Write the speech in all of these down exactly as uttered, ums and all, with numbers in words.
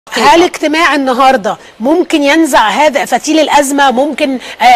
هل اجتماع النهارده ممكن ينزع هذا فتيل الازمه؟ ممكن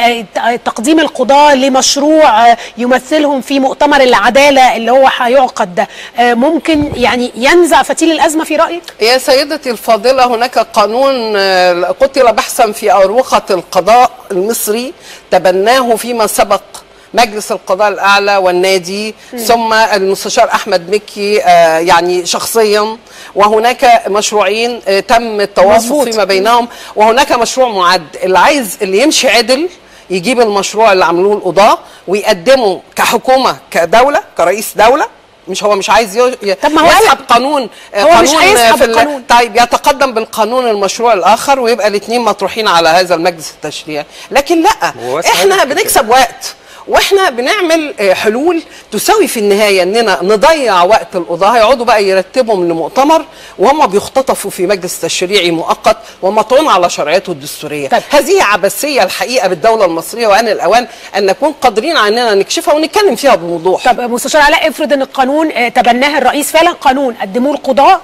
تقديم القضاه لمشروع يمثلهم في مؤتمر العداله اللي هو هيعقد ده ممكن يعني ينزع فتيل الازمه في رايك؟ يا سيدتي الفاضله، هناك قانون قتل بحثا في اروقه القضاء المصري تبناه فيما سبق مجلس القضاء الأعلى والنادي م. ثم المستشار أحمد مكي آه يعني شخصيا، وهناك مشروعين آه تم التوافق فيما بينهم، وهناك مشروع معد. اللي عايز اللي يمشي عدل يجيب المشروع اللي عملوه القضاة ويقدمه كحكومة كدولة كرئيس دولة. مش هو مش عايز طب ما هو يسحب قانون هو قانون مش هيسحب في القانون. طيب يتقدم بالقانون المشروع الاخر ويبقى الاثنين مطروحين على هذا المجلس التشريعي. لكن لا، احنا بنكسب وقت واحنا بنعمل حلول تساوي في النهايه اننا نضيع وقت القضاه. هيقعدوا بقى يرتبهم لمؤتمر وهم بيختطفوا في مجلس تشريعي مؤقت ومطعون على شرعيته الدستوريه. طيب. هذه عبثيه الحقيقه بالدوله المصريه، وان الاوان ان نكون قادرين على اننا نكشفها ونتكلم فيها بوضوح. طب مستشار علاء، افرض ان القانون تبناه الرئيس فعلا، قانون قدموه القضاه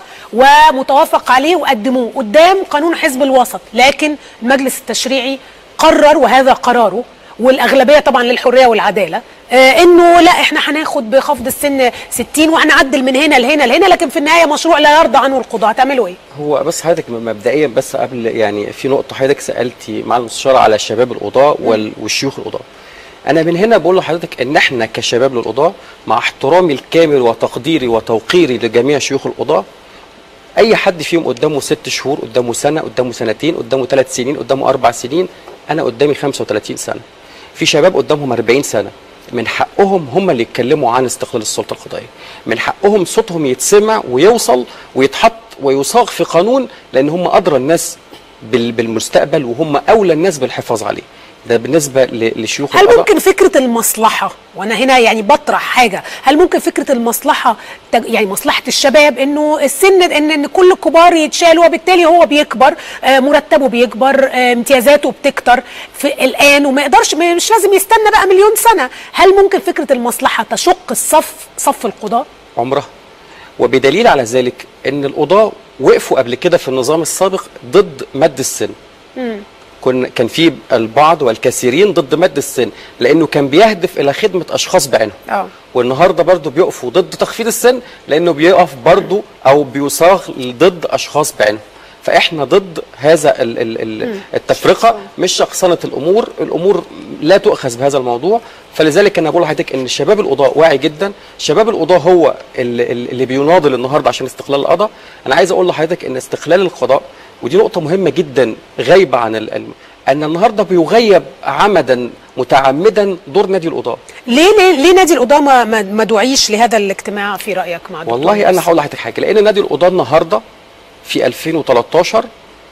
ومتوافق عليه وقدموه قدام قانون حزب الوسط، لكن المجلس التشريعي قرر وهذا قراره والاغلبيه طبعا للحريه والعداله آه انه لا احنا هناخد بخفض السن ستين وهنعدل من هنا لهنا لهنا، لكن في النهايه مشروع لا يرضى عنه القضاه. هتعملوا ايه؟ هو بس حضرتك مبدئيا بس قبل يعني في نقطه حضرتك سالتي مع المستشاره على شباب القضاه والشيوخ القضاه. انا من هنا بقول لحضرتك ان احنا كشباب للقضاه مع احترامي الكامل وتقديري وتوقيري لجميع شيوخ القضاه، اي حد فيهم قدامه ست شهور، قدامه سنه، قدامه سنتين، قدامه ثلاث سنين، قدامه اربع سنين، انا قدامي خمسة وثلاثين سنه. في شباب قدامهم أربعين سنة، من حقهم هم اللي يتكلموا عن استقلال السلطة القضائية، من حقهم صوتهم يتسمع ويوصل ويتحط ويصاغ في قانون، لأن هم أدرى الناس بالمستقبل وهم أولى الناس بالحفاظ عليه. ده بالنسبة لشيوخ هل ممكن فكرة المصلحة، وأنا هنا يعني بطرح حاجة، هل ممكن فكرة المصلحة يعني مصلحة الشباب إنه السن إن إن كل الكبار يتشالوا وبالتالي هو بيكبر آه مرتبه بيكبر آه امتيازاته بتكتر في الآن وما يقدرش مش لازم يستنى بقى مليون سنة. هل ممكن فكرة المصلحة تشق الصف صف القضاة؟ عمرها. وبدليل على ذلك إن القضاة وقفوا قبل كده في النظام السابق ضد مد السن. امم كان في البعض والكثيرين ضد مد السن لانه كان بيهدف الى خدمه اشخاص بعينهم. اه والنهارده برضه بيقفوا ضد تخفيض السن لانه بيقف برضه او بيصاغ ضد اشخاص بعينهم. فاحنا ضد هذا التفرقه، مش شخصنه الامور، الامور لا تؤخذ بهذا الموضوع. فلذلك انا بقول لحضرتك ان شباب القضاء واعي جدا، شباب القضاء هو اللي, اللي بيناضل النهارده عشان استقلال القضاء. انا عايز اقول لحضرتك ان استقلال القضاء، ودي نقطة مهمة جدا غايبة عن العلم، أن النهارده بيغيب عمدا متعمدا دور نادي القضاة. ليه ليه, ليه نادي القضاة ما ما دعيش لهذا الاجتماع في رأيك مع دكتور؟ والله أنا هقول لحضرتك حاجة، لأن نادي القضاة النهارده في ألفين وثلاثة عشر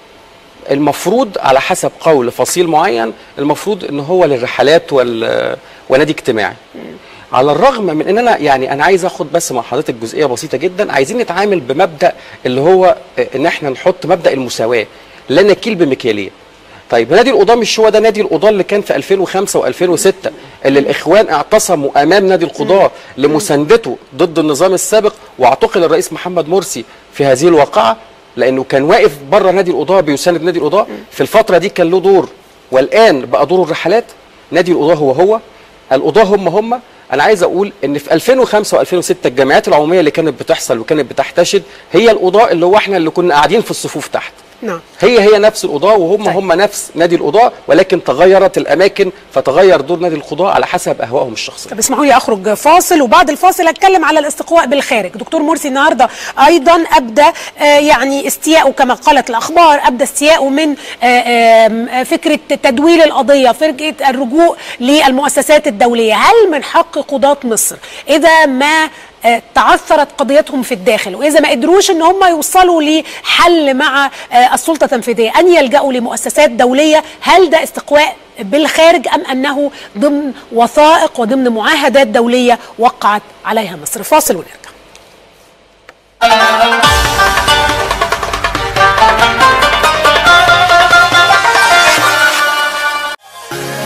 المفروض على حسب قول فصيل معين المفروض إن هو للرحلات وال ونادي اجتماعي. م. على الرغم من ان انا يعني انا عايز اخد بس مع حضرتك جزئيه بسيطه جدا، عايزين نتعامل بمبدا اللي هو ان احنا نحط مبدا المساواه، لا نكيل بمكياليه. طيب نادي القضاه مش هو ده نادي القضاه اللي كان في ألفين وخمسة وألفين وستة اللي الاخوان اعتصموا امام نادي القضاه لمساندته ضد النظام السابق، واعتقل الرئيس محمد مرسي في هذه الواقعه لانه كان واقف بره نادي القضاه بيساند نادي القضاه. في الفتره دي كان له دور، والان بقى دور الرحلات. نادي القضاه هو هو، القضاه هم هم. أنا عايز أقول إن في ألفين وخمسة وألفين وستة الجمعيات العمومية اللي كانت بتحصل وكانت بتحتشد هي القضاء اللي هو إحنا اللي كنا قاعدين في الصفوف تحت. نعم. هي هي نفس القضاء وهم طيب. هم نفس نادي القضاء، ولكن تغيرت الأماكن فتغير دور نادي القضاء على حسب أهوائهم الشخصية. طب اسمحوا لي أخرج فاصل، وبعد الفاصل أتكلم على الاستقواء بالخارج. دكتور مرسي النهارده أيضا أبدى آه يعني استياءه كما قالت الأخبار، أبدى استياءه من آه آه فكرة تدوير القضية، فكرة الرجوع للمؤسسات الدولية. هل من حق قضاة مصر إذا ما تعثرت قضيتهم في الداخل واذا ما قدروش ان هم يوصلوا لحل مع السلطه التنفيذيه ان يلجأوا لمؤسسات دوليه؟ هل ده استقواء بالخارج ام انه ضمن وثائق وضمن معاهدات دوليه وقعت عليها مصر؟ فاصل ونرجع.